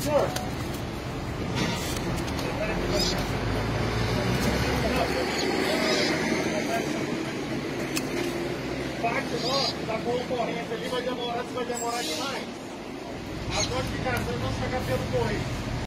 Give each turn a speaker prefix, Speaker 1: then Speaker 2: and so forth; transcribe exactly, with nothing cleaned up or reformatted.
Speaker 1: senhor? Parte nossa, da concorrência ali vai demorar, se vai demorar demais. As notificações vão chegar pelo correio.